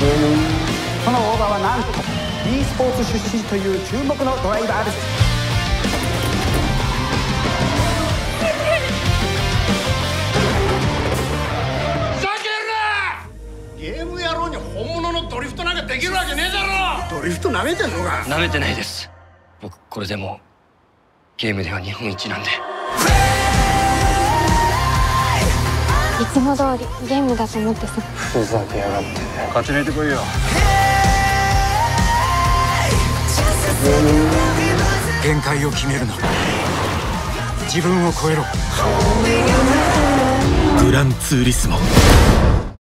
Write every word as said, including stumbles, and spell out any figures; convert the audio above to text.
その大場はなんと e スポーツ出身という注目のドライバーです。 ゲーム野郎に本物のドリフトなんかできるわけねえだろ。ドリフト舐めてんのか。 舐めてないです。僕これでもゲームでは日本一なんで。 いつも通りゲームだと思ってさ。 ふざけやがって勝ち抜いてこいよ。 限界を決めるな。自分を超えろ。グランツーリスモ。